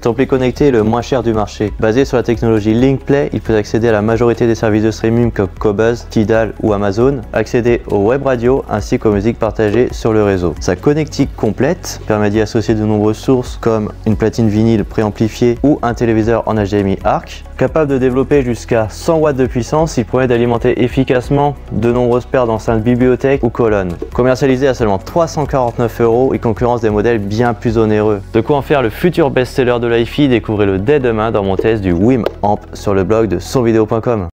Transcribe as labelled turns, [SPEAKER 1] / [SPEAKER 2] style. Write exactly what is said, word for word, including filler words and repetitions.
[SPEAKER 1] Cet ampli connecté est le moins cher du marché. Basé sur la technologie LinkPlay, il peut accéder à la majorité des services de streaming comme Qobuz, Tidal ou Amazon, accéder aux web radios ainsi qu'aux musiques partagées sur le réseau. Sa connectique complète permet d'y associer de nombreuses sources comme une platine vinyle préamplifiée ou un téléviseur en H D M I ARC. Capable de développer jusqu'à cent watts de puissance, il permet d'alimenter efficacement de nombreuses paires d'enceintes bibliothèques ou colonnes. Commercialisé à seulement trois cent quarante-neuf euros, il concurrence des modèles bien plus onéreux. De quoi en faire le futur best-seller de l'Hi-Fi, découvrez-le dès demain dans mon test du Wim Amp sur le blog de son vidéo point com.